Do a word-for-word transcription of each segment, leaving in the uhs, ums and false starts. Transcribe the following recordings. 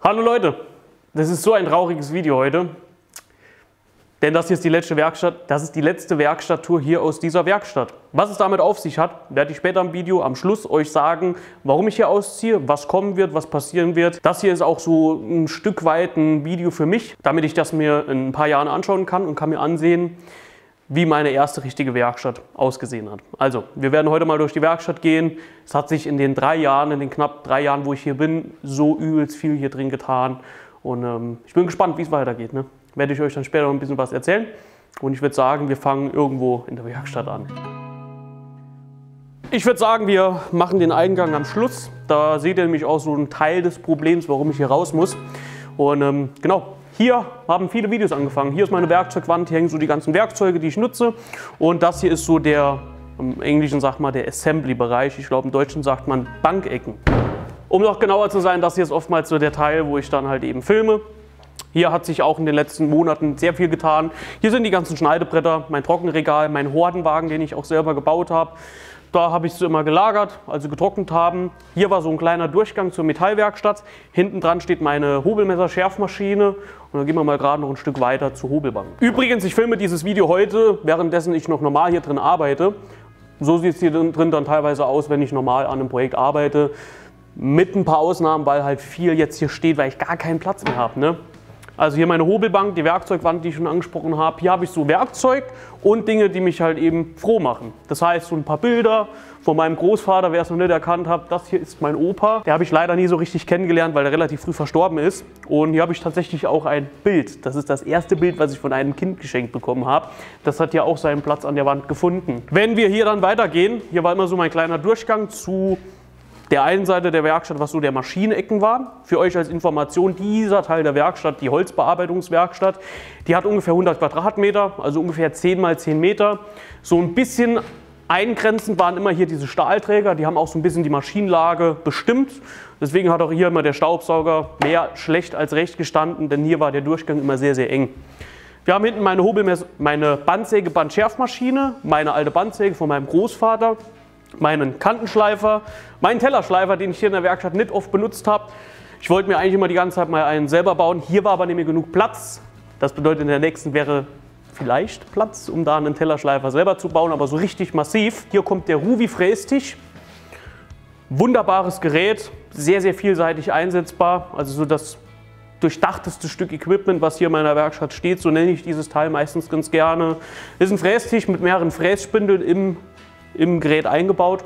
Hallo Leute, das ist so ein trauriges Video heute, denn das hier ist die letzte Werkstatt, das ist die letzte Werkstatttour hier aus dieser Werkstatt. Was es damit auf sich hat, werde ich später im Video am Schluss euch sagen, warum ich hier ausziehe, was kommen wird, was passieren wird. Das hier ist auch so ein Stück weit ein Video für mich, damit ich das mir in ein paar Jahren anschauen kann und kann mir ansehen, wie meine erste richtige Werkstatt ausgesehen hat. Also, wir werden heute mal durch die Werkstatt gehen. Es hat sich in den drei Jahren, in den knapp drei Jahren, wo ich hier bin, so übelst viel hier drin getan. Und ähm, ich bin gespannt, wie es weitergeht. Ne? Werde ich euch dann später noch ein bisschen was erzählen. Und ich würde sagen, wir fangen irgendwo in der Werkstatt an. Ich würde sagen, wir machen den Eingang am Schluss. Da seht ihr nämlich auch so einen Teil des Problems, warum ich hier raus muss. Und ähm, genau. Hier haben viele Videos angefangen. Hier ist meine Werkzeugwand, hier hängen so die ganzen Werkzeuge, die ich nutze. Und das hier ist so der, im Englischen sagt man der Assembly-Bereich. Ich glaube im Deutschen sagt man Bankecken. Um noch genauer zu sein, das hier ist oftmals so der Teil, wo ich dann halt eben filme. Hier hat sich auch in den letzten Monaten sehr viel getan. Hier sind die ganzen Schneidebretter, mein Trockenregal, mein Hordenwagen, den ich auch selber gebaut habe. Da habe ich sie immer gelagert, also getrocknet haben. Hier war so ein kleiner Durchgang zur Metallwerkstatt. Hinten dran steht meine Hobelmesser-Schärfmaschine. Und dann gehen wir mal gerade noch ein Stück weiter zur Hobelbank. Übrigens, ich filme dieses Video heute, währenddessen ich noch normal hier drin arbeite. So sieht es hier drin dann teilweise aus, wenn ich normal an einem Projekt arbeite. Mit ein paar Ausnahmen, weil halt viel jetzt hier steht, weil ich gar keinen Platz mehr habe. Ne? Also hier meine Hobelbank, die Werkzeugwand, die ich schon angesprochen habe. Hier habe ich so Werkzeug und Dinge, die mich halt eben froh machen. Das heißt, so ein paar Bilder von meinem Großvater, wer es noch nicht erkannt hat, das hier ist mein Opa. Der habe ich leider nie so richtig kennengelernt, weil er relativ früh verstorben ist. Und hier habe ich tatsächlich auch ein Bild. Das ist das erste Bild, was ich von einem Kind geschenkt bekommen habe. Das hat ja auch seinen Platz an der Wand gefunden. Wenn wir hier dann weitergehen, hier war immer so mein kleiner Durchgang zu der einen Seite der Werkstatt, was so der Maschinenecken war. Für euch als Information, dieser Teil der Werkstatt, die Holzbearbeitungswerkstatt, die hat ungefähr hundert Quadratmeter, also ungefähr zehn mal zehn Meter. So ein bisschen eingrenzend waren immer hier diese Stahlträger, die haben auch so ein bisschen die Maschinenlage bestimmt. Deswegen hat auch hier immer der Staubsauger mehr schlecht als recht gestanden, denn hier war der Durchgang immer sehr, sehr eng. Wir haben hinten meine Hobelmesser, meine Bandsäge, Bandschärfmaschine, meine alte Bandsäge von meinem Großvater, meinen Kantenschleifer, meinen Tellerschleifer, den ich hier in der Werkstatt nicht oft benutzt habe. Ich wollte mir eigentlich immer die ganze Zeit mal einen selber bauen. Hier war aber nicht mehr genug Platz. Das bedeutet, in der nächsten wäre vielleicht Platz, um da einen Tellerschleifer selber zu bauen, aber so richtig massiv. Hier kommt der Ruvi Frästisch. Wunderbares Gerät, sehr, sehr vielseitig einsetzbar. Also so das durchdachteste Stück Equipment, was hier in meiner Werkstatt steht. So nenne ich dieses Teil meistens ganz gerne. Das ist ein Frästisch mit mehreren Frässpindeln im im Gerät eingebaut.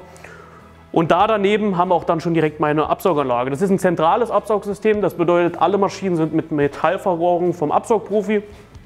Und da daneben haben wir auch dann schon direkt meine Absauganlage. Das ist ein zentrales Absaugsystem, das bedeutet, alle Maschinen sind mit Metallverrohrung vom Absaugprofi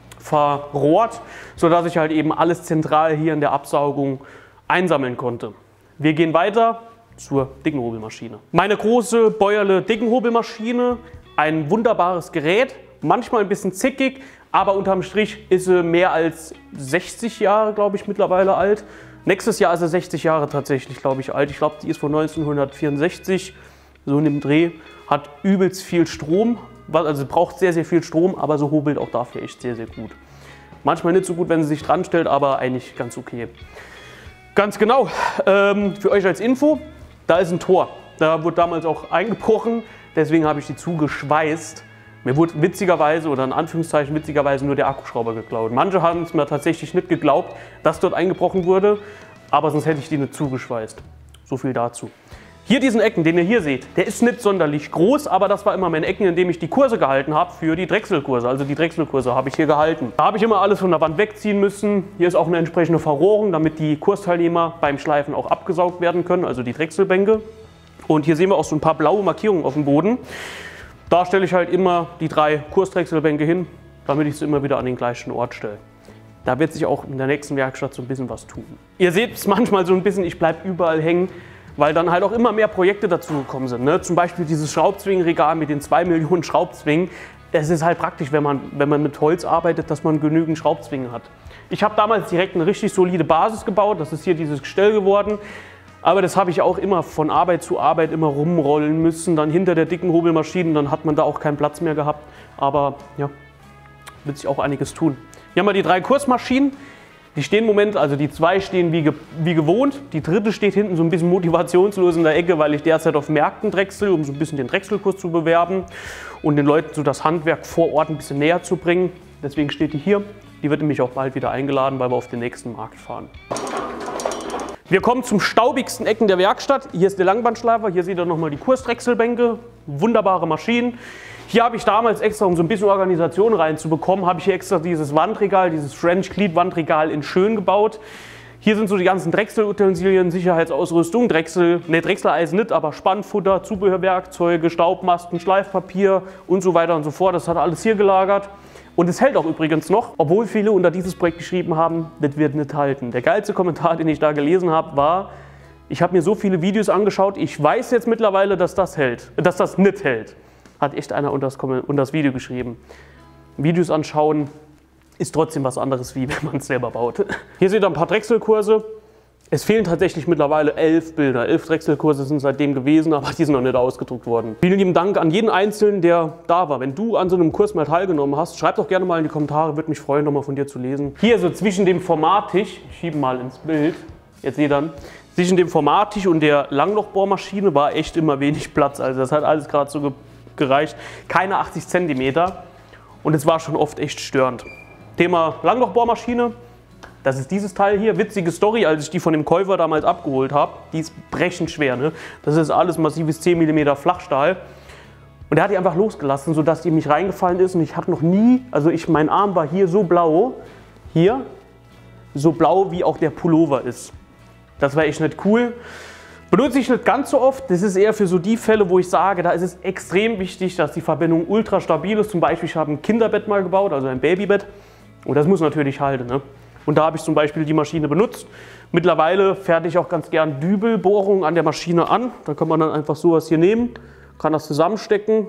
verrohrt, sodass ich halt eben alles zentral hier in der Absaugung einsammeln konnte. Wir gehen weiter zur Dickenhobelmaschine. Meine große Bäuerle Dickenhobelmaschine, ein wunderbares Gerät, manchmal ein bisschen zickig, aber unterm Strich ist sie mehr als sechzig Jahre, glaube ich, mittlerweile alt. Nächstes Jahr ist er sechzig Jahre tatsächlich, glaube ich, alt. Ich glaube, die ist von neunzehnhundertvierundsechzig, so in dem Dreh. Hat übelst viel Strom, also braucht sehr, sehr viel Strom, aber so hobelt auch dafür echt sehr, sehr gut. Manchmal nicht so gut, wenn sie sich dran stellt, aber eigentlich ganz okay. Ganz genau, ähm, für euch als Info, da ist ein Tor. Da wurde damals auch eingebrochen, deswegen habe ich die zugeschweißt. Mir wurde witzigerweise, oder in Anführungszeichen witzigerweise, nur der Akkuschrauber geklaut. Manche haben es mir tatsächlich nicht geglaubt, dass dort eingebrochen wurde, aber sonst hätte ich die nicht zugeschweißt. So viel dazu. Hier diesen Ecken, den ihr hier seht, der ist nicht sonderlich groß, aber das war immer mein Ecken, in dem ich die Kurse gehalten habe für die Drechselkurse. Also die Drechselkurse habe ich hier gehalten. Da habe ich immer alles von der Wand wegziehen müssen. Hier ist auch eine entsprechende Verrohrung, damit die Kursteilnehmer beim Schleifen auch abgesaugt werden können, also die Drechselbänke. Und hier sehen wir auch so ein paar blaue Markierungen auf dem Boden. Da stelle ich halt immer die drei Kursdrechselbänke hin, damit ich sie immer wieder an den gleichen Ort stelle. Da wird sich auch in der nächsten Werkstatt so ein bisschen was tun. Ihr seht es manchmal so ein bisschen, ich bleibe überall hängen, weil dann halt auch immer mehr Projekte dazugekommen sind. Ne? Zum Beispiel dieses Schraubzwingenregal mit den zwei Millionen Schraubzwingen. Es ist halt praktisch, wenn man, wenn man mit Holz arbeitet, dass man genügend Schraubzwingen hat. Ich habe damals direkt eine richtig solide Basis gebaut. Das ist hier dieses Gestell geworden. Aber das habe ich auch immer von Arbeit zu Arbeit immer rumrollen müssen, dann hinter der dicken Hobelmaschine, dann hat man da auch keinen Platz mehr gehabt. Aber ja, wird sich auch einiges tun. Hier haben wir die drei Kursmaschinen. Die Die stehen im Moment, also die zwei stehen wie, ge wie gewohnt. Die dritte steht hinten so ein bisschen motivationslos in der Ecke, weil ich derzeit auf Märkten drechsel, um so ein bisschen den Drechselkurs zu bewerben und den Leuten so das Handwerk vor Ort ein bisschen näher zu bringen. Deswegen steht die hier. Die wird nämlich auch bald wieder eingeladen, weil wir auf den nächsten Markt fahren. Wir kommen zum staubigsten Ecken der Werkstatt. Hier ist der Langbandschleifer, hier seht ihr nochmal die Kursdrechselbänke, wunderbare Maschinen. Hier habe ich damals extra, um so ein bisschen Organisation reinzubekommen, habe ich hier extra dieses Wandregal, dieses French Cleat Wandregal in schön gebaut. Hier sind so die ganzen Drechselutensilien, Sicherheitsausrüstung, Drechsel, ne Drechseleisen nicht, aber Spannfutter, Zubehörwerkzeuge, Staubmasken, Schleifpapier und so weiter und so fort. Das hat alles hier gelagert. Und es hält auch übrigens noch, obwohl viele unter dieses Projekt geschrieben haben, das wird nicht halten. Der geilste Kommentar, den ich da gelesen habe, war: Ich habe mir so viele Videos angeschaut, ich weiß jetzt mittlerweile, dass das hält, dass das nicht hält. Hat echt einer unter das, unter das Video geschrieben. Videos anschauen ist trotzdem was anderes, wie wenn man es selber baut. Hier seht ihr ein paar Drechselkurse. Es fehlen tatsächlich mittlerweile elf Bilder. Elf Drechselkurse sind seitdem gewesen, aber die sind noch nicht ausgedruckt worden. Vielen lieben Dank an jeden Einzelnen, der da war. Wenn du an so einem Kurs mal teilgenommen hast, schreib doch gerne mal in die Kommentare, würde mich freuen, nochmal von dir zu lesen. Hier so zwischen dem Formattisch, ich schiebe mal ins Bild, jetzt seht ihr dann, zwischen dem Formattisch und der Langlochbohrmaschine war echt immer wenig Platz. Also das hat alles gerade so ge gereicht. Keine achtzig Zentimeter und es war schon oft echt störend. Thema Langlochbohrmaschine. Das ist dieses Teil hier. Witzige Story, als ich die von dem Käufer damals abgeholt habe. Die ist brechend schwer. Ne? Das ist alles massives zehn Millimeter Flachstahl. Und er hat die einfach losgelassen, sodass die mich reingefallen ist. Und ich habe noch nie, also ich, mein Arm war hier so blau, hier, so blau wie auch der Pullover ist. Das war echt nicht cool. Benutze ich nicht ganz so oft. Das ist eher für so die Fälle, wo ich sage, da ist es extrem wichtig, dass die Verbindung ultra stabil ist. Zum Beispiel, ich habe ein Kinderbett mal gebaut, also ein Babybett. Und das muss natürlich halten. Ne? Und da habe ich zum Beispiel die Maschine benutzt. Mittlerweile fertige ich auch ganz gern Dübelbohrungen an der Maschine an. Da kann man dann einfach sowas hier nehmen, kann das zusammenstecken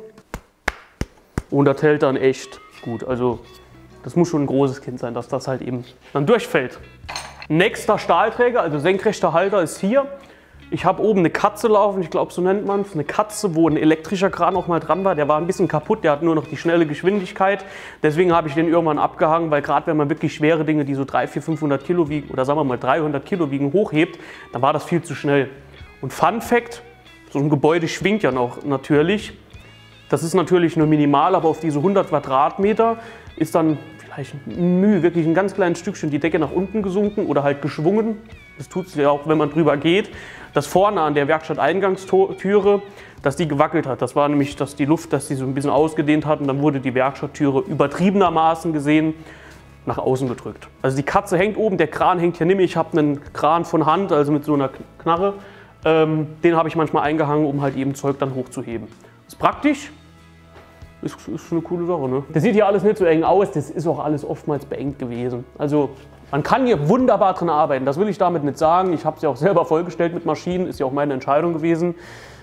und das hält dann echt gut. Also das muss schon ein großes Kind sein, dass das halt eben dann durchfällt. Nächster Stahlträger, also senkrechter Halter, ist hier. Ich habe oben eine Katze laufen, ich glaube so nennt man es, eine Katze, wo ein elektrischer Kran auch mal dran war. Der war ein bisschen kaputt, der hat nur noch die schnelle Geschwindigkeit. Deswegen habe ich den irgendwann abgehangen, weil gerade wenn man wirklich schwere Dinge, die so dreihundert, vierhundert, fünfhundert Kilo wiegen oder sagen wir mal dreihundert Kilo wiegen, hochhebt, dann war das viel zu schnell. Und Fun Fact, so ein Gebäude schwingt ja noch natürlich. Das ist natürlich nur minimal, aber auf diese hundert Quadratmeter ist dann vielleicht Mühe, wirklich ein ganz kleines Stückchen die Decke nach unten gesunken oder halt geschwungen. Das tut es ja auch, wenn man drüber geht. Das vorne an der Werkstatt-Eingangstüre, dass die gewackelt hat. Das war nämlich, dass die Luft, dass die so ein bisschen ausgedehnt hat und dann wurde die Werkstatttüre übertriebenermaßen gesehen nach außen gedrückt. Also die Katze hängt oben, der Kran hängt hier nicht mehr. Ich habe einen Kran von Hand, also mit so einer Knarre. Ähm, den habe ich manchmal eingehangen, um halt eben Zeug dann hochzuheben. Ist praktisch. Ist, ist eine coole Sache, ne? Das sieht hier alles nicht so eng aus, das ist auch alles oftmals beengt gewesen. Also man kann hier wunderbar drin arbeiten, das will ich damit nicht sagen. Ich habe es ja auch selber vollgestellt mit Maschinen, ist ja auch meine Entscheidung gewesen.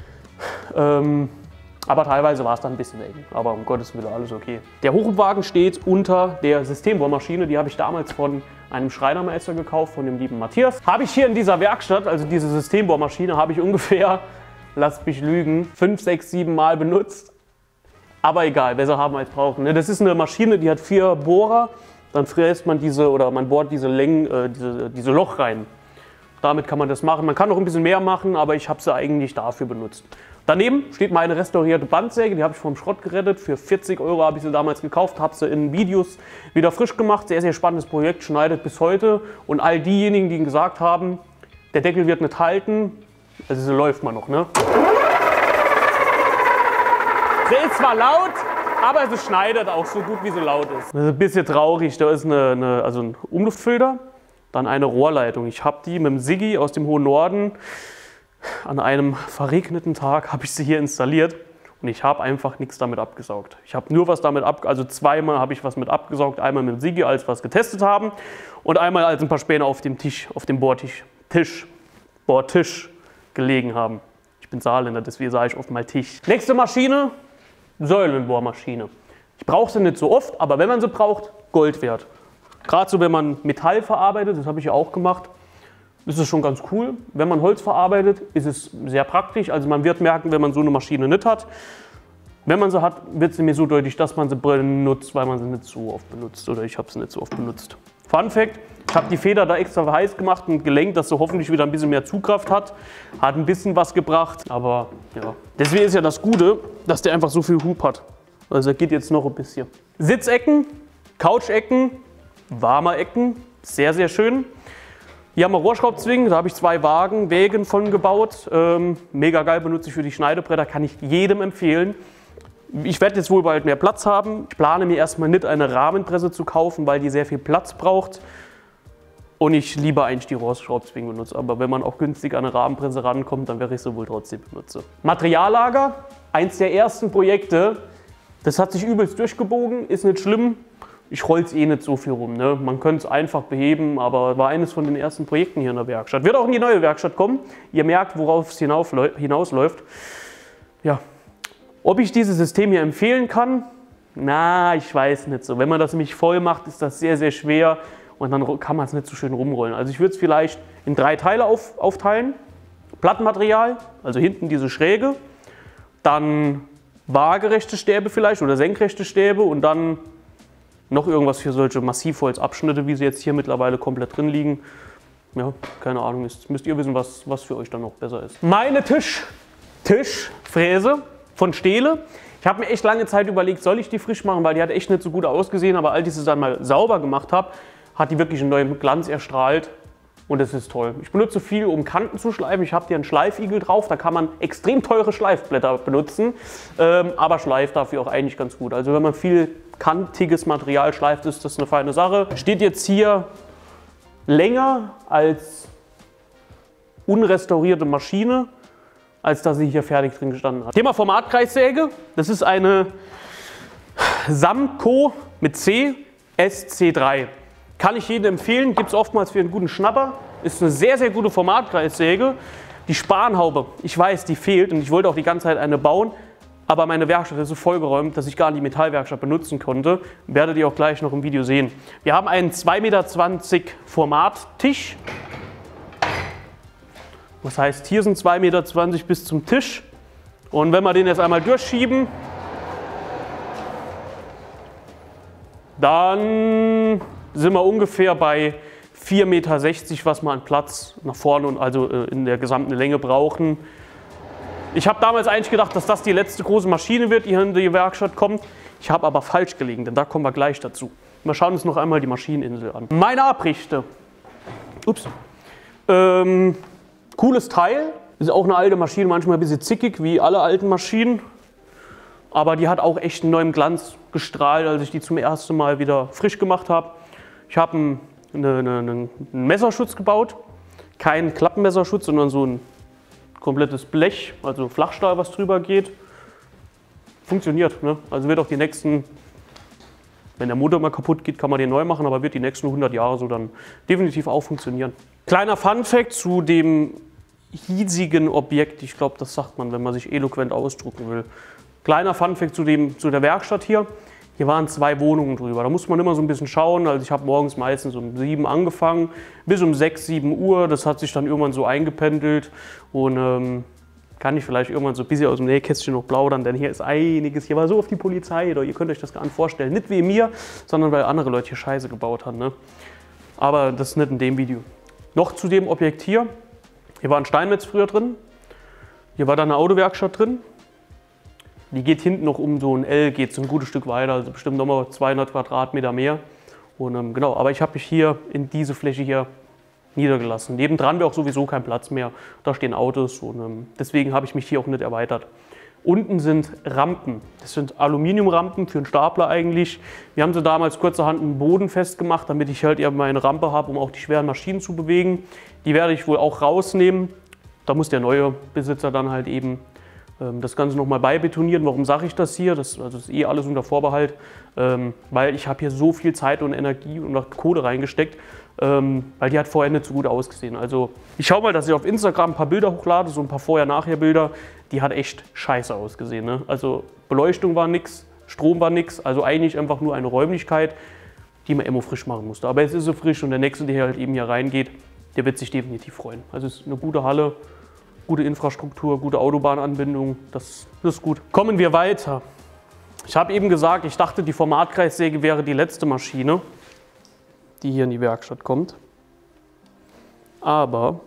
Ähm, aber teilweise war es dann ein bisschen eng, aber um Gottes Willen alles okay. Der Hochhubwagen steht unter der Systembohrmaschine, die habe ich damals von einem Schreinermeister gekauft, von dem lieben Matthias. Habe ich hier in dieser Werkstatt, also diese Systembohrmaschine, habe ich ungefähr, lasst mich lügen, fünf, sechs, sieben Mal benutzt. Aber egal, besser haben als brauchen. Das ist eine Maschine, die hat vier Bohrer. Dann fräst man diese oder man bohrt diese Längen, äh, diese, diese Loch rein. Damit kann man das machen. Man kann noch ein bisschen mehr machen, aber ich habe sie eigentlich dafür benutzt. Daneben steht meine restaurierte Bandsäge, die habe ich vom Schrott gerettet. Für vierzig Euro habe ich sie damals gekauft, habe sie in Videos wieder frisch gemacht. Sehr, sehr spannendes Projekt, schneidet bis heute. Und all diejenigen, die gesagt haben, der Deckel wird nicht halten, also sie läuft mal noch, ne? Sie ist zwar laut, aber sie schneidet auch so gut, wie sie laut ist. Das ist ein bisschen traurig. Da ist eine, eine, also ein Umluftfilter, dann eine Rohrleitung. Ich habe die mit dem Siggi aus dem hohen Norden an einem verregneten Tag habe ich sie hier installiert und ich habe einfach nichts damit abgesaugt. Ich habe nur was damit ab, also zweimal habe ich was mit abgesaugt. Einmal mit dem Siggi, als wir es getestet haben, und einmal als ein paar Späne auf dem Tisch, auf dem Bohrtisch, Tisch, Bohrtisch gelegen haben. Ich bin Saarländer, deswegen sage ich oft mal Tisch. Nächste Maschine. Säulenbohrmaschine. Ich brauche sie nicht so oft, aber wenn man sie braucht, Gold wert. Gerade so, wenn man Metall verarbeitet, das habe ich ja auch gemacht, ist es schon ganz cool. Wenn man Holz verarbeitet, ist es sehr praktisch. Also man wird merken, wenn man so eine Maschine nicht hat. Wenn man sie hat, wird sie mir so deutlich, dass man sie benutzt, weil man sie nicht so oft benutzt. Oder ich habe sie nicht so oft benutzt. Fun Fact, ich habe die Feder da extra heiß gemacht und gelenkt, dass sie hoffentlich wieder ein bisschen mehr Zugkraft hat. Hat ein bisschen was gebracht, aber ja. Deswegen ist ja das Gute, dass der einfach so viel Hub hat. Also er geht jetzt noch ein bisschen. Sitzecken, Couchecken, warme Ecken, sehr, sehr schön. Hier haben wir Rohrschraubzwingen, da habe ich zwei Wagen, Wägen von gebaut. Ähm, mega geil, benutze ich für die Schneidebretter, kann ich jedem empfehlen. Ich werde jetzt wohl bald mehr Platz haben. Ich plane mir erstmal nicht eine Rahmenpresse zu kaufen, weil die sehr viel Platz braucht. Und ich lieber eigentlich die Rohrschraubzwingen benutze. Aber wenn man auch günstig an eine Rahmenpresse rankommt, dann werde ich sie wohl trotzdem benutzen. Materiallager, eins der ersten Projekte. Das hat sich übelst durchgebogen, ist nicht schlimm. Ich roll es eh nicht so viel rum. Ne? Man könnte es einfach beheben, aber war eines von den ersten Projekten hier in der Werkstatt. Wird auch in die neue Werkstatt kommen. Ihr merkt, worauf es hinausläuft. Ja. Ob ich dieses System hier empfehlen kann? Na, ich weiß nicht so. Wenn man das nämlich voll macht, ist das sehr, sehr schwer und dann kann man es nicht so schön rumrollen. Also ich würde es vielleicht in drei Teile auf, aufteilen. Plattenmaterial, also hinten diese Schräge, dann waagerechte Stäbe vielleicht oder senkrechte Stäbe und dann noch irgendwas für solche Massivholzabschnitte, wie sie jetzt hier mittlerweile komplett drin liegen. Ja, keine Ahnung, ist, müsst ihr wissen, was, was für euch dann noch besser ist. Meine Tisch, Tischfräse von Stehle. Ich habe mir echt lange Zeit überlegt, soll ich die frisch machen, weil die hat echt nicht so gut ausgesehen, aber als ich sie dann mal sauber gemacht habe, hat die wirklich einen neuen Glanz erstrahlt und das ist toll. Ich benutze viel, um Kanten zu schleifen. Ich habe hier einen Schleifigel drauf, da kann man extrem teure Schleifblätter benutzen, ähm, aber schleift dafür auch eigentlich ganz gut. Also wenn man viel kantiges Material schleift, ist das eine feine Sache. Steht jetzt hier länger als unrestaurierte Maschine, als dass sie hier fertig drin gestanden hat. Thema Formatkreissäge. Das ist eine Samco mit C S C drei. Kann ich jedem empfehlen, gibt es oftmals für einen guten Schnapper. Ist eine sehr, sehr gute Formatkreissäge. Die Spanhaube, ich weiß, die fehlt und ich wollte auch die ganze Zeit eine bauen, aber meine Werkstatt ist so vollgeräumt, dass ich gar nicht die Metallwerkstatt benutzen konnte. Werdet ihr auch gleich noch im Video sehen. Wir haben einen zwei Meter zwanzig Formattisch. Das heißt, hier sind zwei Meter zwanzig bis zum Tisch. Und wenn wir den jetzt einmal durchschieben, dann sind wir ungefähr bei vier Meter sechzig, was wir an Platz nach vorne und also in der gesamten Länge brauchen. Ich habe damals eigentlich gedacht, dass das die letzte große Maschine wird, die hier in die Werkstatt kommt. Ich habe aber falsch gelegen, denn da kommen wir gleich dazu. Wir schauen uns noch einmal die Maschineninsel an. Meine Abrichte. Ups. Ähm, cooles Teil. Ist auch eine alte Maschine, manchmal ein bisschen zickig, wie alle alten Maschinen. Aber die hat auch echt einen neuen Glanz gestrahlt, als ich die zum ersten Mal wieder frisch gemacht habe. Ich habe einen, eine, eine, einen Messerschutz gebaut. Kein Klappenmesserschutz, sondern so ein komplettes Blech, also Flachstahl, was drüber geht. Funktioniert, ne? Also wird auch die nächsten, wenn der Motor mal kaputt geht, kann man den neu machen, aber wird die nächsten hundert Jahre so dann definitiv auch funktionieren. Kleiner Funfact zu dem hiesigen Objekt, ich glaube, das sagt man, wenn man sich eloquent ausdrücken will. Kleiner Funfact zu, dem, zu der Werkstatt hier. Hier waren zwei Wohnungen drüber. Da muss man immer so ein bisschen schauen. Also ich habe morgens meistens um sieben sieben bis um sechs, sieben Uhr. Das hat sich dann irgendwann so eingependelt. Und ähm, kann ich vielleicht irgendwann so ein bisschen aus dem Nähkästchen noch plaudern, denn hier ist einiges. Hier war so auf die Polizei, oder ihr könnt euch das gar nicht vorstellen. Nicht wie mir, sondern weil andere Leute hier Scheiße gebaut haben. Ne? Aber das ist nicht in dem Video. Noch zu dem Objekt hier. Hier war ein Steinmetz früher drin. Hier war dann eine Autowerkstatt drin. Die geht hinten noch um so ein L, geht so ein gutes Stück weiter, also bestimmt nochmal zweihundert Quadratmeter mehr. Und ähm, genau, aber ich habe mich hier in diese Fläche hier niedergelassen. Nebendran wäre auch sowieso kein Platz mehr. Da stehen Autos und ähm, deswegen habe ich mich hier auch nicht erweitert. Unten sind Rampen. Das sind Aluminiumrampen für einen Stapler eigentlich. Wir haben sie damals kurzerhand einen Boden festgemacht, damit ich halt eher meine Rampe habe, um auch die schweren Maschinen zu bewegen. Die werde ich wohl auch rausnehmen. Da muss der neue Besitzer dann halt eben das Ganze nochmal beibetonieren. Warum sage ich das hier? Das, also das ist eh alles unter Vorbehalt, ähm, weil ich habe hier so viel Zeit und Energie und auch Kohle reingesteckt, ähm, weil die hat vorher nicht so gut ausgesehen. Also ich schaue mal, dass ich auf Instagram ein paar Bilder hochlade, so ein paar Vorher-Nachher-Bilder. Die hat echt scheiße ausgesehen. Ne? Also Beleuchtung war nix, Strom war nix, also eigentlich einfach nur eine Räumlichkeit, die man immer frisch machen musste. Aber jetzt ist sie frisch und der Nächste, der halt eben hier reingeht, der wird sich definitiv freuen. Also es ist eine gute Halle. Gute Infrastruktur, gute Autobahnanbindung, das, das ist gut. Kommen wir weiter. Ich habe eben gesagt, ich dachte, die Formatkreissäge wäre die letzte Maschine. die hier in die Werkstatt kommt. Aber,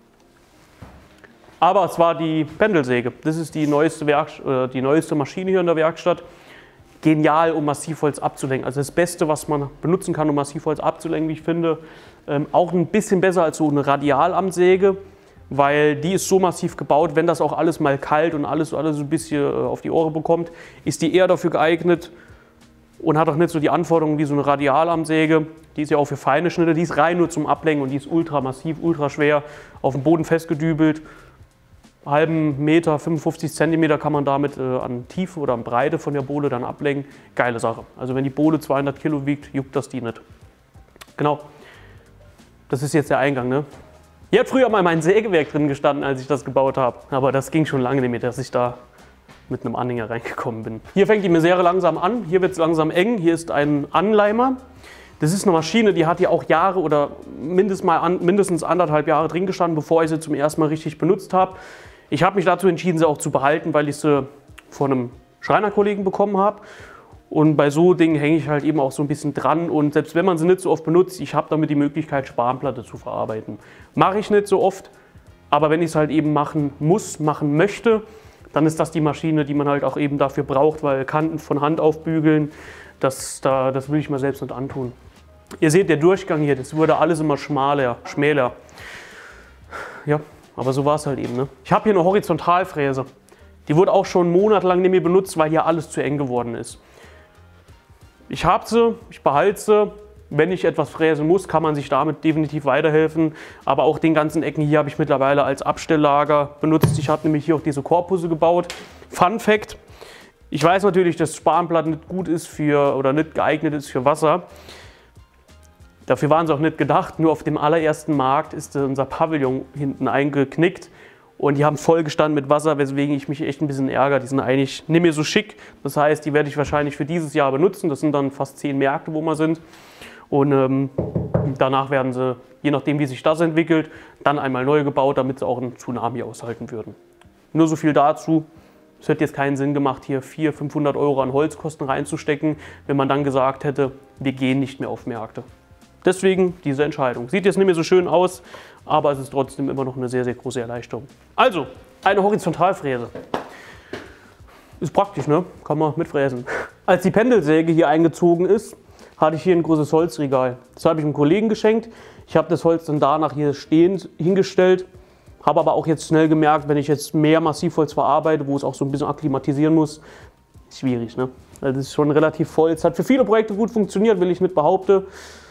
aber es war die Pendelsäge. Das ist die neueste, Werk, äh, die neueste Maschine hier in der Werkstatt. Genial, um Massivholz abzulenken. Also das Beste, was man benutzen kann, um Massivholz abzulenken, wie ich finde. Ähm, auch ein bisschen besser als so eine Radialamsäge, weil die ist so massiv gebaut, wenn das auch alles mal kalt und alles, alles ein bisschen äh, auf die Ohren bekommt, ist die eher dafür geeignet und hat auch nicht so die Anforderungen wie so eine Radialamsäge. Die ist ja auch für feine Schnitte, die ist rein nur zum Ablenken und die ist ultra massiv, ultra schwer, auf dem Boden festgedübelt. Halben Meter, fünfundfünfzig Zentimeter kann man damit äh, an Tiefe oder an Breite von der Bohle dann ablenken. Geile Sache. Also wenn die Bohle zweihundert Kilo wiegt, juckt das die nicht. Genau. Das ist jetzt der Eingang, ne? Hier hat früher mal mein Sägewerk drin gestanden, als ich das gebaut habe. Aber das ging schon lange nicht mehr, dass ich da mit einem Anhänger reingekommen bin. Hier fängt die Misere langsam an. Hier wird es langsam eng. Hier ist ein Anleimer. Das ist eine Maschine, die hat hier auch Jahre oder mindestens, mal an, mindestens anderthalb Jahre drin gestanden, bevor ich sie zum ersten Mal richtig benutzt habe. Ich habe mich dazu entschieden, sie auch zu behalten, weil ich sie von einem Schreinerkollegen bekommen habe. Und bei so Dingen hänge ich halt eben auch so ein bisschen dran. Und selbst wenn man sie nicht so oft benutzt, ich habe damit die Möglichkeit, Spanplatte zu verarbeiten. Mache ich nicht so oft, aber wenn ich es halt eben machen muss, machen möchte, dann ist das die Maschine, die man halt auch eben dafür braucht, weil Kanten von Hand aufbügeln, das, da, das will ich mir selbst nicht antun. Ihr seht, der Durchgang hier, das wurde alles immer schmaler, schmäler. Ja, aber so war es halt eben. Ne? Ich habe hier eine Horizontalfräse. Die wurde auch schon monatelang nicht mehr benutzt, weil hier alles zu eng geworden ist. Ich habe sie, ich behalte sie. Wenn ich etwas fräsen muss, kann man sich damit definitiv weiterhelfen. Aber auch den ganzen Ecken hier habe ich mittlerweile als Abstelllager benutzt. Ich habe nämlich hier auch diese Korpusse gebaut. Fun Fact: Ich weiß natürlich, dass Spanplatte nicht gut ist für oder nicht geeignet ist für Wasser. Dafür waren sie auch nicht gedacht. Nur auf dem allerersten Markt ist unser Pavillon hinten eingeknickt. Und die haben voll gestanden mit Wasser, weswegen ich mich echt ein bisschen ärgere. Die sind eigentlich nicht mehr so schick. Das heißt, die werde ich wahrscheinlich für dieses Jahr benutzen. Das sind dann fast zehn Märkte, wo wir sind. Und ähm, danach werden sie, je nachdem wie sich das entwickelt, dann einmal neu gebaut, damit sie auch einen Tsunami aushalten würden. Nur so viel dazu. Es hätte jetzt keinen Sinn gemacht, hier vierhundert, fünfhundert Euro an Holzkosten reinzustecken, wenn man dann gesagt hätte, wir gehen nicht mehr auf Märkte. Deswegen diese Entscheidung. Sieht jetzt nicht mehr so schön aus, aber es ist trotzdem immer noch eine sehr, sehr große Erleichterung. Also, eine Horizontalfräse. Ist praktisch, ne? Kann man mitfräsen. Als die Pendelsäge hier eingezogen ist, hatte ich hier ein großes Holzregal. Das habe ich einem Kollegen geschenkt. Ich habe das Holz dann danach hier stehend hingestellt. Habe aber auch jetzt schnell gemerkt, wenn ich jetzt mehr Massivholz verarbeite, wo es auch so ein bisschen akklimatisieren muss, ist schwierig, ne? Also das ist schon relativ voll. Es hat für viele Projekte gut funktioniert, will ich nicht behaupten.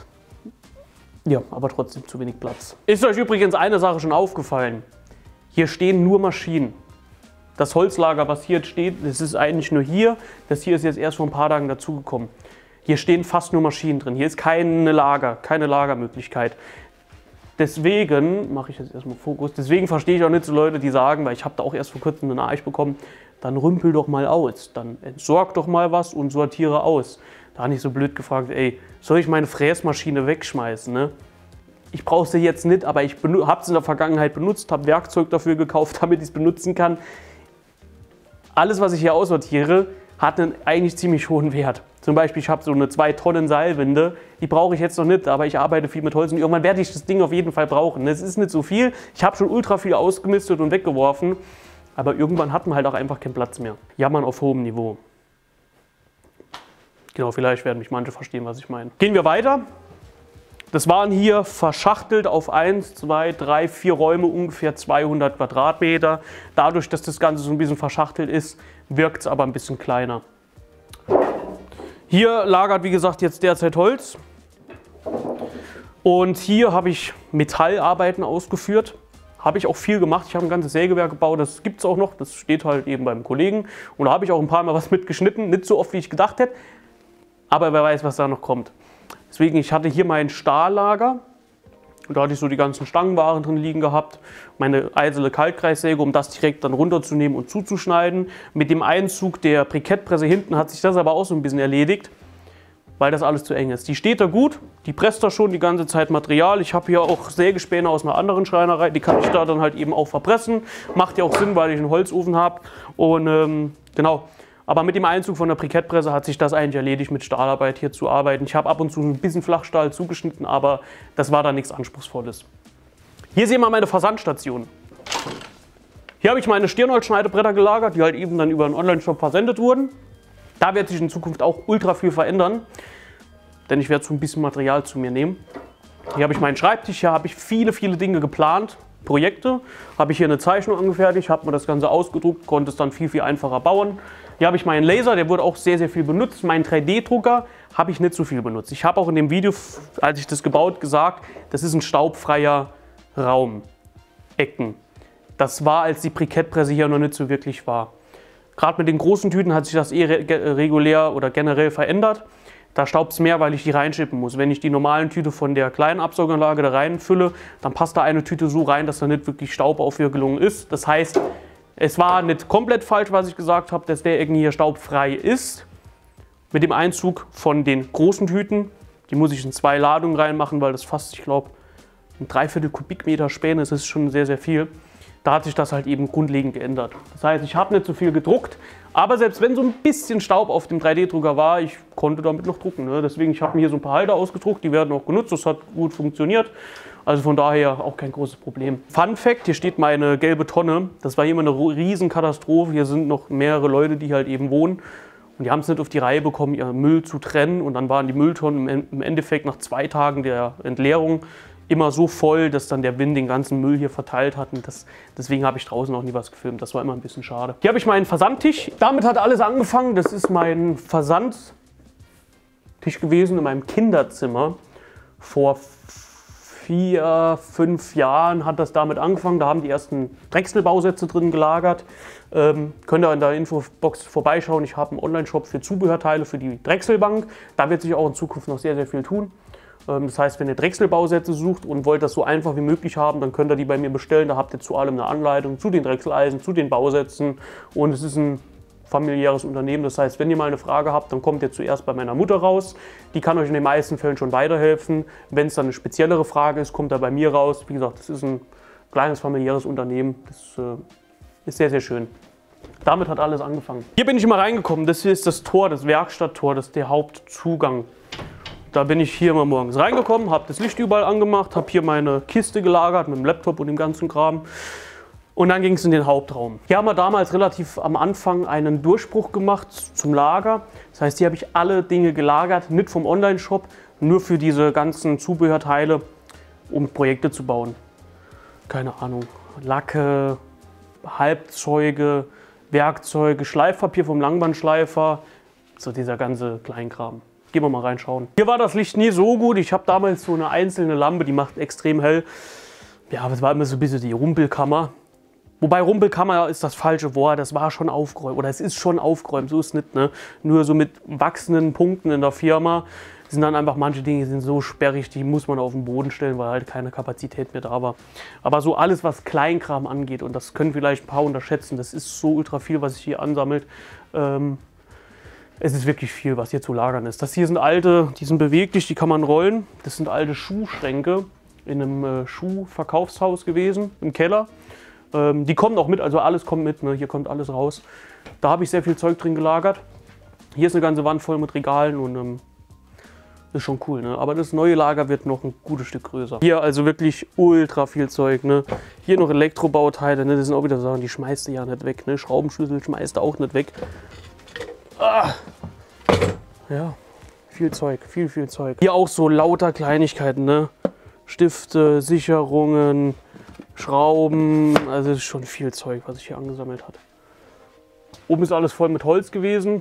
Ja, aber trotzdem zu wenig Platz. Ist euch übrigens eine Sache schon aufgefallen? Hier stehen nur Maschinen. Das Holzlager, was hier steht, das ist eigentlich nur hier. Das hier ist jetzt erst vor ein paar Tagen dazugekommen. Hier stehen fast nur Maschinen drin. Hier ist keine Lager, keine Lagermöglichkeit. Deswegen, mache ich jetzt erstmal Fokus, deswegen verstehe ich auch nicht so Leute, die sagen, weil ich habe da auch erst vor kurzem eine Nachricht bekommen, dann rümpel doch mal aus, dann entsorg doch mal was und sortiere aus. Da habe ich so blöd gefragt, ey, soll ich meine Fräsmaschine wegschmeißen? Ne? Ich brauche sie jetzt nicht, aber ich habe sie in der Vergangenheit benutzt, habe Werkzeug dafür gekauft, damit ich es benutzen kann. Alles, was ich hier aussortiere, hat einen eigentlich ziemlich hohen Wert. Zum Beispiel, ich habe so eine zwei Tonnen Seilwinde, die brauche ich jetzt noch nicht, aber ich arbeite viel mit Holz und irgendwann werde ich das Ding auf jeden Fall brauchen. Es ist nicht so viel, ich habe schon ultra viel ausgemistet und weggeworfen, aber irgendwann hat man halt auch einfach keinen Platz mehr. Jammern auf hohem Niveau. Genau, vielleicht werden mich manche verstehen, was ich meine. Gehen wir weiter. Das waren hier verschachtelt auf eins, zwei, drei, vier Räume, ungefähr zweihundert Quadratmeter. Dadurch, dass das Ganze so ein bisschen verschachtelt ist, wirkt es aber ein bisschen kleiner. Hier lagert, wie gesagt, jetzt derzeit Holz. Und hier habe ich Metallarbeiten ausgeführt. Habe ich auch viel gemacht. Ich habe ein ganzes Sägewerk gebaut, das gibt es auch noch. Das steht halt eben beim Kollegen. Und da habe ich auch ein paar Mal was mitgeschnitten. Nicht so oft, wie ich gedacht hätte. Aber wer weiß, was da noch kommt. Deswegen, ich hatte hier mein Stahllager. Und da hatte ich so die ganzen Stangenwaren drin liegen gehabt. Meine Eisele Kaltkreissäge, um das direkt dann runterzunehmen und zuzuschneiden. Mit dem Einzug der Brikettpresse hinten hat sich das aber auch so ein bisschen erledigt, weil das alles zu eng ist. Die steht da gut, die presst da schon die ganze Zeit Material. Ich habe hier auch Sägespäne aus einer anderen Schreinerei, die kann ich da dann halt eben auch verpressen. Macht ja auch Sinn, weil ich einen Holzofen habe. Und ähm, genau, Aber mit dem Einzug von der Brikettpresse hat sich das eigentlich erledigt, mit Stahlarbeit hier zu arbeiten. Ich habe ab und zu ein bisschen Flachstahl zugeschnitten, aber das war dann nichts Anspruchsvolles. Hier sehen wir meine Versandstation. Hier habe ich meine Stirnholzschneidebretter gelagert, die halt eben dann über einen Online-Shop versendet wurden. Da wird sich in Zukunft auch ultra viel verändern, denn ich werde so ein bisschen Material zu mir nehmen. Hier habe ich meinen Schreibtisch, hier habe ich viele, viele Dinge geplant, Projekte. Habe ich hier eine Zeichnung angefertigt, habe mir das Ganze ausgedruckt, konnte es dann viel, viel einfacher bauen. Hier habe ich meinen Laser, der wurde auch sehr, sehr viel benutzt. Meinen drei D Drucker habe ich nicht so viel benutzt. Ich habe auch in dem Video, als ich das gebaut, gesagt, das ist ein staubfreier Raum, Ecken. Das war, als die Brikettpresse hier noch nicht so wirklich war. Gerade mit den großen Tüten hat sich das eh regulär oder generell verändert. Da staubt es mehr, weil ich die reinschippen muss. Wenn ich die normalen Tüte von der kleinen Absauganlage da reinfülle, dann passt da eine Tüte so rein, dass da nicht wirklich Staubaufwirbelung ist. Das heißt, es war nicht komplett falsch, was ich gesagt habe, dass der irgendwie hier staubfrei ist. Mit dem Einzug von den großen Tüten, die muss ich in zwei Ladungen reinmachen, weil das fast, ich glaube, ein Dreiviertel Kubikmeter Späne ist, ist schon sehr, sehr viel. Da hat sich das halt eben grundlegend geändert. Das heißt, ich habe nicht so viel gedruckt, aber selbst wenn so ein bisschen Staub auf dem drei D Drucker war, ich konnte damit noch drucken. Ne? Deswegen, ich habe mir hier so ein paar Halter ausgedruckt, die werden auch genutzt, das hat gut funktioniert. Also von daher auch kein großes Problem. Fun Fact, hier steht meine gelbe Tonne. Das war hier immer eine Riesenkatastrophe. Hier sind noch mehrere Leute, die halt eben wohnen. Und die haben es nicht auf die Reihe bekommen, ihren Müll zu trennen. Und dann waren die Mülltonnen im Endeffekt nach zwei Tagen der Entleerung immer so voll, dass dann der Wind den ganzen Müll hier verteilt hat. Und das, deswegen habe ich draußen auch nie was gefilmt. Das war immer ein bisschen schade. Hier habe ich meinen Versandtisch. Damit hat alles angefangen. Das ist mein Versandtisch gewesen in meinem Kinderzimmer. Vor vier, fünf Jahren hat das damit angefangen. Da haben die ersten Drechselbausätze drin gelagert. Ähm, könnt ihr in der Infobox vorbeischauen. Ich habe einen Online-Shop für Zubehörteile für die Drechselbank. Da wird sich auch in Zukunft noch sehr, sehr viel tun. Das heißt, wenn ihr Drechselbausätze sucht und wollt das so einfach wie möglich haben, dann könnt ihr die bei mir bestellen. Da habt ihr zu allem eine Anleitung, zu den Drechseleisen, zu den Bausätzen. Und es ist ein familiäres Unternehmen. Das heißt, wenn ihr mal eine Frage habt, dann kommt ihr zuerst bei meiner Mutter raus. Die kann euch in den meisten Fällen schon weiterhelfen. Wenn es dann eine speziellere Frage ist, kommt er bei mir raus. Wie gesagt, das ist ein kleines familiäres Unternehmen. Das äh, ist sehr, sehr schön. Damit hat alles angefangen. Hier bin ich immer reingekommen. Das hier ist das Tor, das Werkstatttor, das ist der Hauptzugang. Da bin ich hier immer morgens reingekommen, habe das Licht überall angemacht, habe hier meine Kiste gelagert mit dem Laptop und dem ganzen Kram. Und dann ging es in den Hauptraum. Hier haben wir damals relativ am Anfang einen Durchbruch gemacht zum Lager. Das heißt, hier habe ich alle Dinge gelagert, nicht vom Online-Shop, nur für diese ganzen Zubehörteile, um Projekte zu bauen. Keine Ahnung, Lacke, Halbzeuge, Werkzeuge, Schleifpapier vom Langbandschleifer, so dieser ganze Kleinkram. Gehen wir mal reinschauen. Hier war das Licht nie so gut. Ich habe damals so eine einzelne Lampe, die macht extrem hell. Ja, das war immer so ein bisschen die Rumpelkammer. Wobei Rumpelkammer ist das falsche Wort. Das war schon aufgeräumt. Oder es ist schon aufgeräumt, so ist es nicht. Ne? Nur so mit wachsenden Punkten in der Firma sind dann einfach manche Dinge sind so sperrig, die muss man auf den Boden stellen, weil halt keine Kapazität mehr da war. Aber so alles, was Kleinkram angeht, und das können vielleicht ein paar unterschätzen, das ist so ultra viel, was sich hier ansammelt. Ähm, Es ist wirklich viel, was hier zu lagern ist. Das hier sind alte, die sind beweglich, die kann man rollen. Das sind alte Schuhschränke in einem äh, Schuhverkaufshaus gewesen, im Keller. Ähm, die kommen auch mit, also alles kommt mit, ne? Hier kommt alles raus. Da habe ich sehr viel Zeug drin gelagert. Hier ist eine ganze Wand voll mit Regalen und ähm, ist schon cool. Ne? Aber das neue Lager wird noch ein gutes Stück größer. Hier also wirklich ultra viel Zeug. Ne? Hier noch Elektrobauteile, ne? Das sind auch wieder Sachen, die schmeißt du ja nicht weg. Ne? Schraubenschlüssel schmeißt du auch nicht weg. Ah. Ja, viel Zeug, viel, viel Zeug. Hier auch so lauter Kleinigkeiten, ne? Stifte, Sicherungen, Schrauben, also es ist schon viel Zeug, was sich hier angesammelt hat. Oben ist alles voll mit Holz gewesen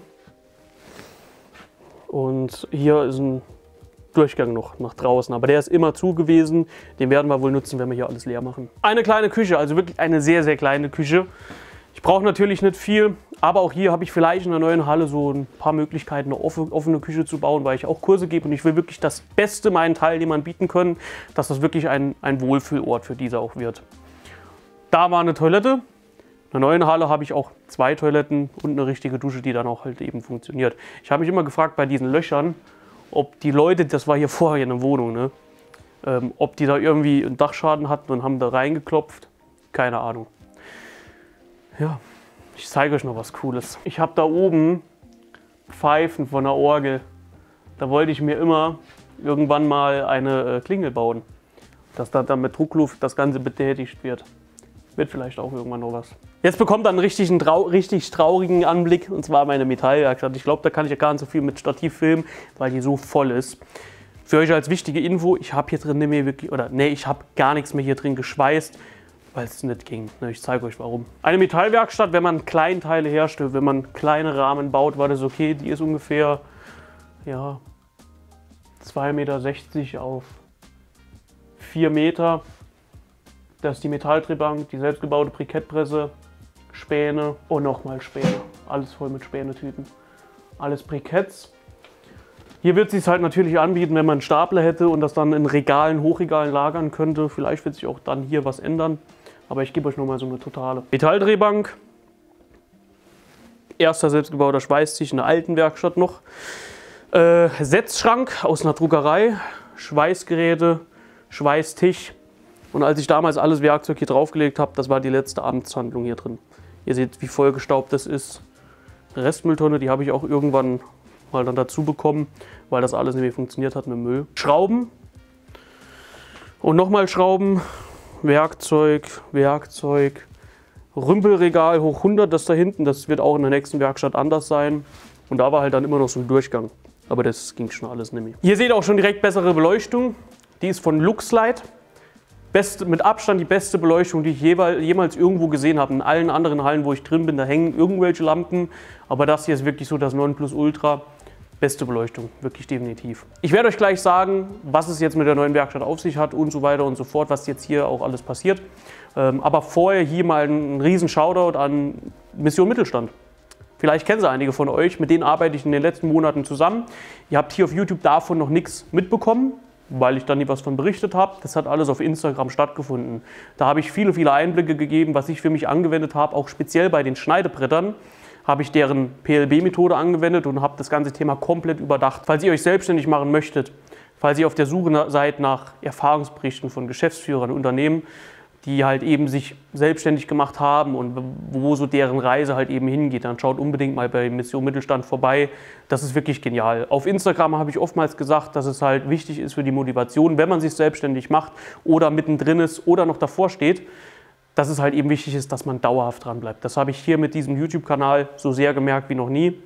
und hier ist ein Durchgang noch nach draußen, aber der ist immer zu gewesen. Den werden wir wohl nutzen, wenn wir hier alles leer machen. Eine kleine Küche, also wirklich eine sehr, sehr kleine Küche. Ich brauche natürlich nicht viel, aber auch hier habe ich vielleicht in der neuen Halle so ein paar Möglichkeiten, eine offene Küche zu bauen, weil ich auch Kurse gebe und ich will wirklich das Beste meinen Teilnehmern bieten können, dass das wirklich ein, ein Wohlfühlort für diese auch wird. Da war eine Toilette. In der neuen Halle habe ich auch zwei Toiletten und eine richtige Dusche, die dann auch halt eben funktioniert. Ich habe mich immer gefragt bei diesen Löchern, ob die Leute, das war hier vorher eine Wohnung, ne, ähm, ob die da irgendwie einen Dachschaden hatten und haben da reingeklopft. Keine Ahnung. Ja, Ich zeige euch noch was Cooles. Ich habe da oben Pfeifen von der Orgel. Da wollte ich mir immer irgendwann mal eine äh, Klingel bauen, dass da dann mit Druckluft das Ganze betätigt wird. Wird vielleicht auch irgendwann noch was. Jetzt bekommt er einen richtig, einen trau richtig traurigen Anblick, und zwar meine Metallwerkstatt. Ich glaube, da kann ich ja gar nicht so viel mit Stativ filmen, weil die so voll ist. Für euch als wichtige Info, ich habe hier drin nicht mehr wirklich, oder nee, ich habe gar nichts mehr hier drin geschweißt, weil es nicht ging. Ich zeige euch warum. Eine Metallwerkstatt, wenn man Kleinteile herstellt, wenn man kleine Rahmen baut, war das okay. Die ist ungefähr ja, zwei Meter sechzig auf vier Meter. Das ist die Metalldrehbank, die selbstgebaute Brikettpresse, Späne und nochmal Späne. Alles voll mit Spänetypen. Alles Briketts. Hier wird es sich halt natürlich anbieten, wenn man einen Stapler hätte und das dann in Regalen, Hochregalen lagern könnte. Vielleicht wird sich auch dann hier was ändern. Aber ich gebe euch nochmal so eine totale Metalldrehbank. Erster selbstgebauter Schweißtisch in der alten Werkstatt noch. Äh, Setzschrank aus einer Druckerei, Schweißgeräte, Schweißtisch. Und als ich damals alles Werkzeug hier draufgelegt habe, das war die letzte Amtshandlung hier drin. Ihr seht, wie vollgestaubt das ist. Restmülltonne, die habe ich auch irgendwann mal dann dazu bekommen, weil das alles nicht mehr funktioniert hat mit Müll. Schrauben und nochmal Schrauben, Werkzeug, Werkzeug, Rümpelregal hoch hundert, das da hinten, das wird auch in der nächsten Werkstatt anders sein. Und da war halt dann immer noch so ein Durchgang, aber das ging schon alles nicht mehr. Hier seht ihr auch schon direkt bessere Beleuchtung, die ist von Luxlight. Beste, mit Abstand die beste Beleuchtung, die ich jemals irgendwo gesehen habe. In allen anderen Hallen, wo ich drin bin, da hängen irgendwelche Lampen. Aber das hier ist wirklich so das Nonplusultra. Beste Beleuchtung, wirklich definitiv. Ich werde euch gleich sagen, was es jetzt mit der neuen Werkstatt auf sich hat und so weiter und so fort, was jetzt hier auch alles passiert. Aber vorher hier mal einen riesen Shoutout an Mission Mittelstand. Vielleicht kennen Sie einige von euch, mit denen arbeite ich in den letzten Monaten zusammen. Ihr habt hier auf YouTube davon noch nichts mitbekommen, weil ich dann nie was von berichtet habe. Das hat alles auf Instagram stattgefunden. Da habe ich viele, viele Einblicke gegeben, was ich für mich angewendet habe, auch speziell bei den Schneidebrettern habe ich deren P L B-Methode angewendet und habe das ganze Thema komplett überdacht. Falls ihr euch selbstständig machen möchtet, falls ihr auf der Suche seid nach Erfahrungsberichten von Geschäftsführern, Unternehmen, die halt eben sich selbstständig gemacht haben und wo so deren Reise halt eben hingeht, dann schaut unbedingt mal bei Mission Mittelstand vorbei. Das ist wirklich genial. Auf Instagram habe ich oftmals gesagt, dass es halt wichtig ist für die Motivation, wenn man sich selbstständig macht oder mittendrin ist oder noch davor steht, dass es halt eben wichtig ist, dass man dauerhaft dran bleibt. Das habe ich hier mit diesem YouTube-Kanal so sehr gemerkt wie noch nie.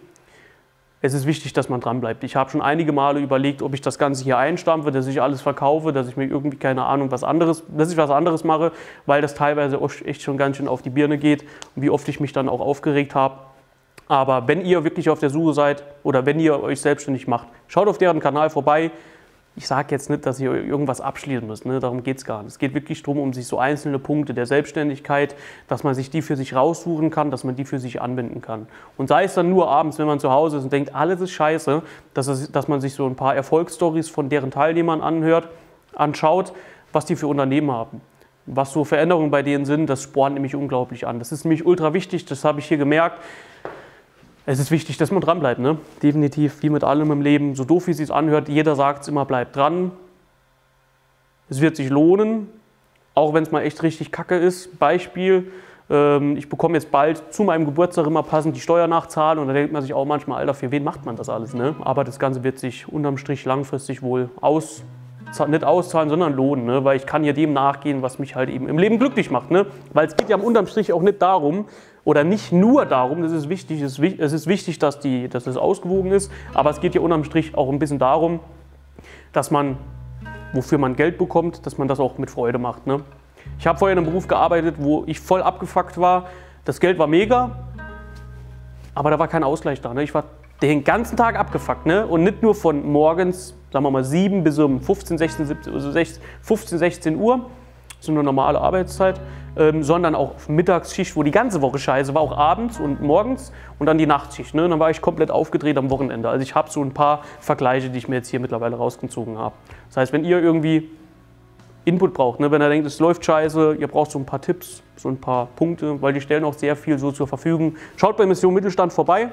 Es ist wichtig, dass man dran bleibt. Ich habe schon einige Male überlegt, ob ich das Ganze hier einstampfe, dass ich alles verkaufe, dass ich mir irgendwie, keine Ahnung, was anderes, dass ich was anderes mache, weil das teilweise echt schon ganz schön auf die Birne geht und wie oft ich mich dann auch aufgeregt habe. Aber wenn ihr wirklich auf der Suche seid oder wenn ihr euch selbstständig macht, schaut auf deren Kanal vorbei. Ich sage jetzt nicht, dass ihr irgendwas abschließen müsst, ne? Darum geht es gar nicht. Es geht wirklich darum, um sich so einzelne Punkte der Selbstständigkeit, dass man sich die für sich raussuchen kann, dass man die für sich anwenden kann. Und sei es dann nur abends, wenn man zu Hause ist und denkt, alles ist scheiße, dass, es, dass man sich so ein paar Erfolgsstories von deren Teilnehmern anhört, anschaut, was die für Unternehmen haben. Was so Veränderungen bei denen sind, das spornt nämlich unglaublich an. Das ist nämlich ultra wichtig, das habe ich hier gemerkt. Es ist wichtig, dass man dran bleibt, ne? Definitiv, wie mit allem im Leben. So doof, wie es sich anhört, jeder sagt es immer, bleibt dran. Es wird sich lohnen, auch wenn es mal echt richtig kacke ist. Beispiel, ähm, ich bekomme jetzt bald zu meinem Geburtstag immer passend die Steuernachzahlung und da denkt man sich auch manchmal, Alter, für wen macht man das alles, ne? Aber das Ganze wird sich unterm Strich langfristig wohl aus, nicht auszahlen, sondern lohnen, ne? Weil ich kann hier dem nachgehen, was mich halt eben im Leben glücklich macht, ne? Weil es geht ja unterm Strich auch nicht darum, oder nicht nur darum, das ist wichtig, es ist wichtig, dass, die, dass das ausgewogen ist, aber es geht ja unterm Strich auch ein bisschen darum, dass man, wofür man Geld bekommt, dass man das auch mit Freude macht, ne? Ich habe vorher in einem Beruf gearbeitet, wo ich voll abgefuckt war, das Geld war mega, aber da war kein Ausgleich da, ne? Ich war den ganzen Tag abgefuckt, ne? Und nicht nur von morgens, sagen wir mal sieben bis um fünfzehn, sechzehn, siebzehn, also fünfzehn, sechzehn Uhr, das ist eine normale Arbeitszeit, ähm, sondern auch auf Mittagsschicht, wo die ganze Woche scheiße war, auch abends und morgens und dann die Nachtschicht. Ne? Dann war ich komplett aufgedreht am Wochenende. Also ich habe so ein paar Vergleiche, die ich mir jetzt hier mittlerweile rausgezogen habe. Das heißt, wenn ihr irgendwie Input braucht, ne? Wenn ihr denkt, es läuft scheiße, ihr braucht so ein paar Tipps, so ein paar Punkte, weil die stellen auch sehr viel so zur Verfügung. Schaut bei Mission Mittelstand vorbei.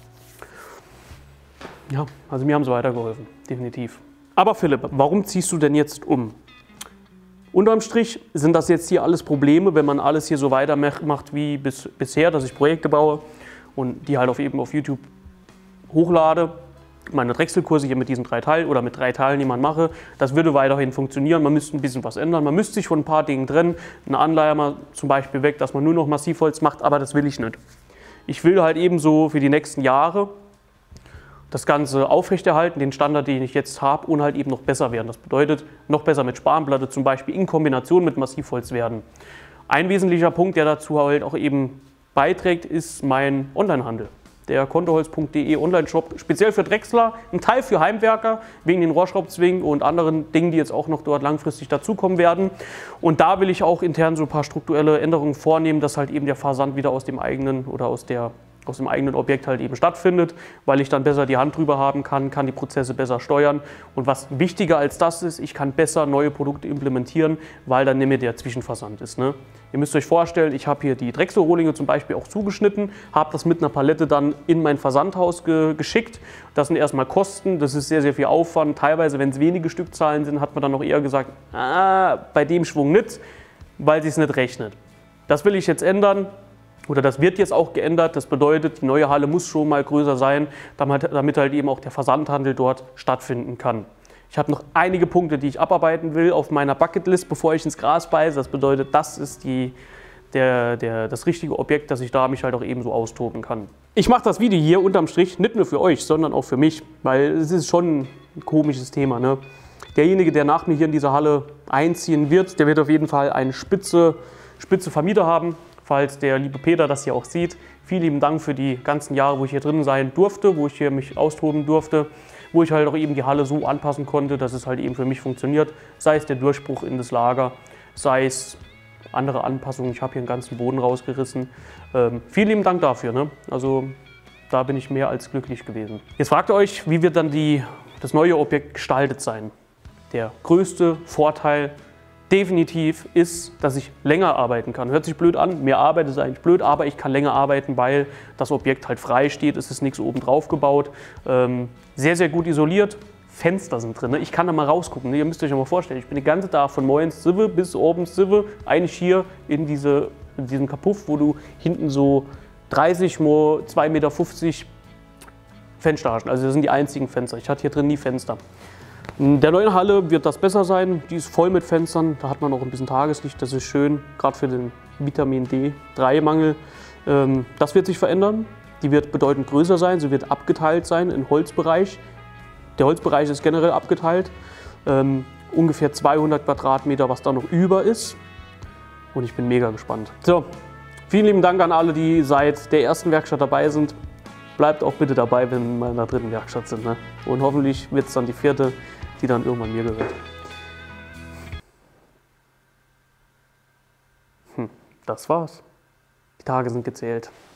Ja, also mir haben sie weitergeholfen, definitiv. Aber Philipp, warum ziehst du denn jetzt um? Unterm Strich sind das jetzt hier alles Probleme, wenn man alles hier so weitermacht wie bis, bisher, dass ich Projekte baue und die halt auf, eben auf YouTube hochlade. Meine Drechselkurse hier mit diesen drei Teilen oder mit drei Teilnehmern mache, das würde weiterhin funktionieren. Man müsste ein bisschen was ändern. Man müsste sich von ein paar Dingen trennen. Eine Anleihe mal zum Beispiel weg, dass man nur noch Massivholz macht, aber das will ich nicht. Ich will halt eben so für die nächsten Jahre das Ganze aufrechterhalten, den Standard, den ich jetzt habe, und halt eben noch besser werden. Das bedeutet, noch besser mit Spanplatte zum Beispiel in Kombination mit Massivholz werden. Ein wesentlicher Punkt, der dazu halt auch eben beiträgt, ist mein Onlinehandel. Der kontoholz punkt de Online-Shop, speziell für Drechsler, ein Teil für Heimwerker, wegen den Rohrschraubzwingen und anderen Dingen, die jetzt auch noch dort langfristig dazukommen werden. Und da will ich auch intern so ein paar strukturelle Änderungen vornehmen, dass halt eben der Versand wieder aus dem eigenen oder aus der aus dem eigenen Objekt halt eben stattfindet, weil ich dann besser die Hand drüber haben kann, kann die Prozesse besser steuern. Und was wichtiger als das ist, ich kann besser neue Produkte implementieren, weil dann nicht mehr der Zwischenversand ist. Ne? Ihr müsst euch vorstellen, ich habe hier die Drechselrohlinge zum Beispiel auch zugeschnitten, habe das mit einer Palette dann in mein Versandhaus ge geschickt. Das sind erstmal Kosten, das ist sehr, sehr viel Aufwand. Teilweise, wenn es wenige Stückzahlen sind, hat man dann auch eher gesagt, ah, bei dem Schwung nicht, weil sie es nicht rechnet. Das will ich jetzt ändern. Oder das wird jetzt auch geändert. Das bedeutet, die neue Halle muss schon mal größer sein, damit halt eben auch der Versandhandel dort stattfinden kann. Ich habe noch einige Punkte, die ich abarbeiten will auf meiner Bucketlist, bevor ich ins Gras beiße. Das bedeutet, das ist die, der, der, das richtige Objekt, dass ich da mich halt auch eben so austoben kann. Ich mache das Video hier unterm Strich nicht nur für euch, sondern auch für mich, weil es ist schon ein komisches Thema. Ne? Derjenige, der nach mir hier in diese Halle einziehen wird, der wird auf jeden Fall eine spitze, spitze Vermieter haben. Falls der liebe Peter das hier auch sieht. Vielen lieben Dank für die ganzen Jahre, wo ich hier drin sein durfte, wo ich hier mich austoben durfte, wo ich halt auch eben die Halle so anpassen konnte, dass es halt eben für mich funktioniert. Sei es der Durchbruch in das Lager, sei es andere Anpassungen. Ich habe hier einen ganzen Boden rausgerissen. Ähm, vielen lieben Dank dafür. Ne? Also da bin ich mehr als glücklich gewesen. Jetzt fragt ihr euch, wie wird dann die, das neue Objekt gestaltet sein? Der größte Vorteil definitiv ist, dass ich länger arbeiten kann. Hört sich blöd an, mehr Arbeit ist eigentlich blöd, aber ich kann länger arbeiten, weil das Objekt halt frei steht, es ist nichts oben drauf gebaut. Ähm, sehr, sehr gut isoliert, Fenster sind drin. Ne? Ich kann da mal rausgucken, ne? Ihr müsst euch mal vorstellen, ich bin den ganzen Tag von morgens Sive bis abends Sive, eigentlich hier in, diese, in diesem Kapuff, wo du hinten so dreißig mal zwei Meter fünfzig Fenster hast. Also das sind die einzigen Fenster, ich hatte hier drin nie Fenster. In der neuen Halle wird das besser sein, die ist voll mit Fenstern, da hat man auch ein bisschen Tageslicht, das ist schön, gerade für den Vitamin D drei Mangel. Ähm, das wird sich verändern, die wird bedeutend größer sein, sie wird abgeteilt sein im Holzbereich. Der Holzbereich ist generell abgeteilt, ähm, ungefähr zweihundert Quadratmeter, was da noch über ist, und ich bin mega gespannt. So, vielen lieben Dank an alle, die seit der ersten Werkstatt dabei sind. Bleibt auch bitte dabei, wenn wir in der dritten Werkstatt sind. Ne? Und hoffentlich wird es dann die vierte, die dann irgendwann mir gehört. Hm, das war's. Die Tage sind gezählt.